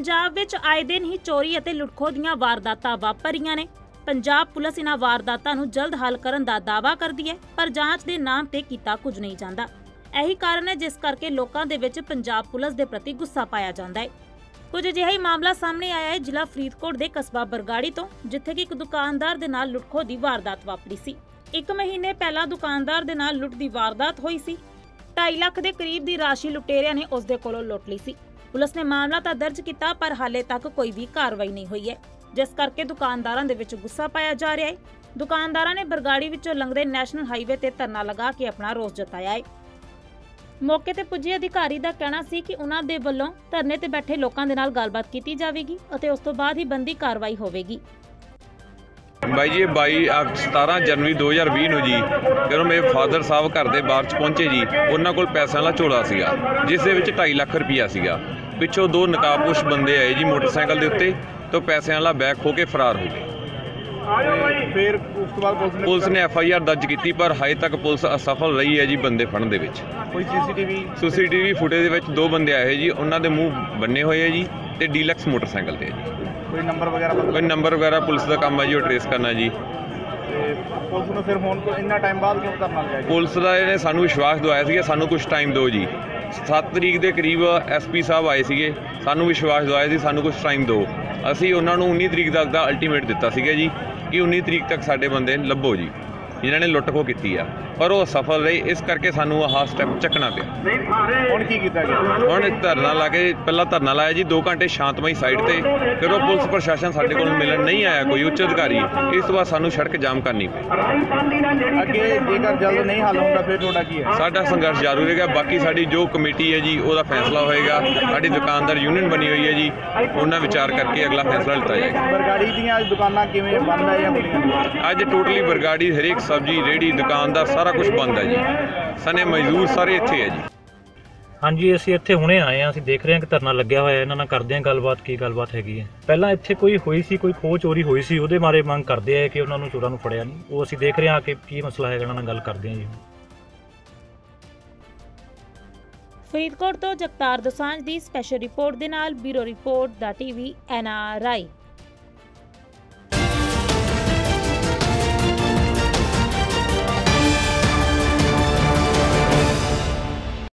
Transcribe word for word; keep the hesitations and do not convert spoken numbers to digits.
पंजाब विच आए दिन ही चोरी अते लुटखो दीआं वारदातां वापर रहीआं ने। पंजाब पुलिस इन्हां वारदातां नूं जल्द हल करन दा दावा करदी है, पर जांच दे नाम ते कीता कुछ नहीं जांदा। यही कारण है जिस करके लोकां दे विच पंजाब पुलिस दे प्रति गुस्सा पाया जांदा है। कुछ अजिहा ही मामला सामने आया है जिला फरीदकोट दे कस्बा बरगाड़ी तो, जिथे कि एक दुकानदार दे नाल लुटखो दी वारदात वापरी सी। एक महीने पहला दुकानदार दे नाल लुट दी वारदात होई सी। ढाई लाख दे करीब दी राशि लुटेरिया ने उस दे कोलों लुट ली सी। पुलिस ने मामला तां दर्ज किया, पर हाले तक कोई भी कार्रवाई नहीं हुई है, जिस करके दुकानदारां दे विच गुस्सा पाया जा रहा है। दुकानदारां ने बरगाड़ी विचों लंघदे नैशनल हाईवे ते धरना लगा के अपना रोष जताया है। मौके ते पुज्जे अधिकारी दा कहना सी कि उन्हां दे वल्लों धरने ते बैठे लोकां दे नाल गलबात कीती जावेगी अते उस तों बाद ही बनदी कार्रवाई होवेगी। भाई जी बाई सतारह जनवरी दो हज़ार भी जी ਜਦੋਂ ਮੇਰੇ ਫਾਦਰ ਸਾਹਿਬ ਘਰ ਦੇ ਬਾਹਰ ਚ ਪਹੁੰਚੇ ਜੀ, ਉਹਨਾਂ ਕੋਲ ਪੈਸਿਆਂ ਦਾ ਝੋਲਾ ਸੀਗਾ ਜਿਸ ਦੇ ਵਿੱਚ ਢਾਈ ਲੱਖ ਰੁਪਈਆ ਸੀਗਾ। ਪਿੱਛੋਂ ਦੋ ਨਕਾਬਪੋਸ਼ ਬੰਦੇ ਆਏ ਜੀ ਮੋਟਰਸਾਈਕਲ ਦੇ ਉੱਤੇ, ਤੇ ਪੈਸਿਆਂ ਵਾਲਾ ਬੈਗ ਖੋ ਕੇ ਫਰਾਰ ਹੋ ਗਏ। ਫਿਰ ਉਸ ਤੋਂ ਬਾਅਦ ਪੁਲਿਸ ਨੇ ਐਫ ਆਈ ਆਰ ਦਰਜ ਕੀਤੀ, ਪਰ ਹਜੇ ਤੱਕ ਪੁਲਿਸ ਅਸਫਲ ਰਹੀ ਹੈ ਜੀ ਬੰਦੇ ਫੜਨ ਦੇ ਵਿੱਚ। ਕੋਈ ਸੀਸੀਟੀਵੀ ਸੀਸੀਟੀਵੀ ਫੁਟੇਜ ਦੇ ਵਿੱਚ ਦੋ ਬੰਦੇ ਆਏ ਜੀ, ਉਹਨਾਂ ਦੇ ਮੂੰਹ ਬੰਨੇ ਹੋਏ ਹੈ ਜੀ, ਤੇ ਡੀਲਕਸ ਮੋਟਰਸਾਈਕਲ ਤੇ ਹੈ ਜੀ। ਕੋਈ ਨੰਬਰ ਵਗੈਰਾ ਕੋਈ ਨੰਬਰ ਵਗੈਰਾ ਪੁਲਿਸ ਦਾ ਕੰਮ ਹੈ ਜੀ ਉਹ ਟਰੇਸ ਕਰਨਾ ਜੀ। ਤੇ ਪੁਲਿਸ ਨੂੰ ਫਿਰ ਹੁਣ ਤੋਂ ਇੰਨਾ ਟਾਈਮ ਬਾਅਦ ਕਿਉਂ ਧਰਨਾ ਲਗਾਇਆ? ਪੁਲਿਸ ਦਾ ਇਹਨੇ ਸਾਨੂੰ ਵਿਸ਼ਵਾਸ ਦਿਵਾਇਆ ਸੀਗਾ ਸਾਨੂੰ ਕੁਝ ਟਾਈਮ ਦਿਓ ਜੀ। ਸੱਤ ਤਰੀਕ ਦੇ ਕਰੀਬ ਐਸ ਪੀ ਸਾਹਿਬ ਆਏ ਸੀਗੇ, ਸਾਨੂੰ ਵਿਸ਼ਵਾਸ ਦਿਵਾਇਆ ਸੀ ਸਾਨੂੰ ਕੁਝ ਟਾਈਮ ਦਿਓ। ਅਸੀਂ ਉਹਨਾਂ ਨੂੰ ਉੱਨੀ ਤਰੀਕ ਤੱਕ ਦਾ ਅਲਟੀਮੇਟ ਦਿੱਤਾ ਸੀਗਾ ਜੀ ਕਿ ਉੱਨੀ ਤਰੀਕ ਤੱਕ ਸਾਡੇ ਬੰਦੇ ਲੱਭੋ ਜੀ ਜਿਨ੍ਹਾਂ ਨੇ ਲੁੱਟ ਖੋਹ ਕੀਤੀ ਆ, ਪਰ ਉਹ ਸਫਲ ਰਹੇ, ਇਸ ਕਰਕੇ ਸਾਨੂੰ ਆਹ ਸਟੈਪ ਚੱਕਣਾ ਪਿਆ। ਹੁਣ ਕੀ ਕੀਤਾ ਗਿਆ? ਹੁਣ ਧਰਨਾ ਲਾ ਕੇ ਪਹਿਲਾਂ ਧਰਨਾ ਲਾਇਆ ਜੀ ਦੋ ਘੰਟੇ ਸ਼ਾਂਤਮਈ ਸਾਈਡ ਤੇ, ਫਿਰ ਉਹ ਪੁਲਿਸ ਪ੍ਰਸ਼ਾਸਨ ਸਾਡੇ ਕੋਲ ਮਿਲਣ ਨਹੀਂ ਆਇਆ ਕੋਈ ਉੱਚ ਅਧਿਕਾਰੀ, ਇਸ ਤੋਂ ਬਾਅਦ ਸਾਨੂੰ ਸੜਕ ਜਾਮ ਕਰਨੀ ਪਈ। ਅੱਗੇ ਜੇਕਰ ਜਲਦ ਨਹੀਂ ਹੱਲ ਹੁੰਦਾ ਫਿਰ ਤੁਹਾਡਾ ਕੀ ਹੈ? ਸਾਡਾ ਸੰਘਰਸ਼ ਜਾਰੀ ਰਹੇਗਾ। ਬਾਕੀ ਸਾਡੀ ਜੋ ਕਮੇਟੀ ਹੈ ਜੀ ਉਹਦਾ ਫੈਸਲਾ ਹੋਏਗਾ। ਸਾਡੀ ਦੁਕਾਨਦਾਰ ਯੂਨੀਅਨ ਬਣੀ ਹੋਈ ਹੈ ਜੀ, ਉਹਨਾਂ ਵਿਚਾਰ ਕਰਕੇ ਅਗਲਾ ਫੈਸਲਾ ਲਿੱਤਾ ਜਾਏਗਾ। ਬਰਗਾੜੀ ਦੀਆਂ ਦੁਕਾਨਾਂ ਕਿਵੇਂ ਬੰਦ ਹੈ ਜਾਂ ਖੁੱਲ੍ਹੀਆਂ? ਅੱਜ ਟੋਟਲੀ ਬਰਗਾੜੀ ਹਰੇਕ ਸਬਜ਼ੀ ਰੇਹੜੀ ਦੁਕਾਨਦਾਰ ਸਾਰਾ ਕੁਝ ਬੰਦ ਹੈ ਜੀ। ਸਨੇ ਮਜ਼ਦੂਰ ਸਾਰੇ ਇੱਥੇ ਹੈ ਜੀ। ਹਾਂਜੀ ਅਸੀਂ ਇੱਥੇ ਹੁਣੇ ਆਏ ਹਾਂ, ਅਸੀਂ ਦੇਖ ਰਹੇ ਹਾਂ ਕਿ ਧਰਨਾ ਲੱਗਿਆ ਹੋਇਆ, ਇਹਨਾਂ ਨਾਲ ਕਰਦੇ ਹਾਂ ਗੱਲਬਾਤ ਕੀ ਗੱਲਬਾਤ ਹੈਗੀ ਹੈ। ਪਹਿਲਾਂ ਇੱਥੇ ਕੋਈ ਹੋਈ ਸੀ, ਕੋਈ ਖੋਹ ਚੋਰੀ ਹੋਈ ਸੀ, ਉਹਦੇ ਬਾਰੇ ਮੰਗ ਕਰਦੇ ਆ ਕਿ ਉਹਨਾਂ ਨੂੰ ਚੋਰਾਂ ਨੂੰ ਫੜਿਆ ਨਹੀਂ। ਉਹ ਅਸੀਂ ਦੇਖ ਰਹੇ ਹਾਂ ਕਿ ਕੀ ਮਸਲਾ ਹੈਗਾ, ਇਹਨਾਂ ਨਾਲ ਗੱਲ ਕਰਦੇ ਹਾਂ ਜੀ। ਫਰੀਦਕੋਟ ਤੋਂ ਜਗਤਾਰ ਦੋਸਾਂਝ ਦੀ ਸਪੈਸ਼ਲ ਰਿਪੋਰਟ ਦੇ ਨਾਲ ਬਿਊਰੋ ਰਿਪੋਰਟ ਦਾ ਟੀਵੀ ਐਨ ਆਰ ਆਈ।